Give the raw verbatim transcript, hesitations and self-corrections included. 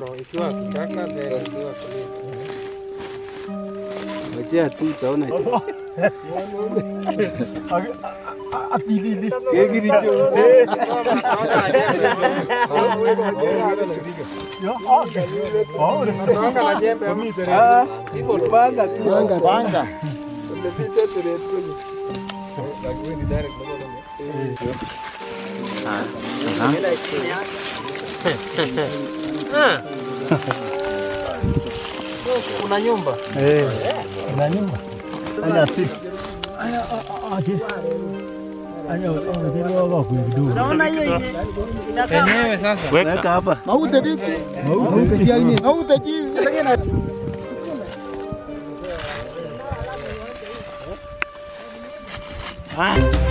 mkono ikiwa kitaka then ikiwa clean. Wacha tu utaona. Apilili. Kegiri cho. Toka na jembe. Ah, ipo panga tu. Panga panga. Tumepita turetuni. Lakini direct Ah. Kuna nyumba. Eh. Kuna nyumba. Aya si. Aya aje. Aya ndio wako kidogo. Naona hiyo yenyewe sasa. weka hapa. Mauta vipi? Mauta ji aini. Mauta ji tena. Ah.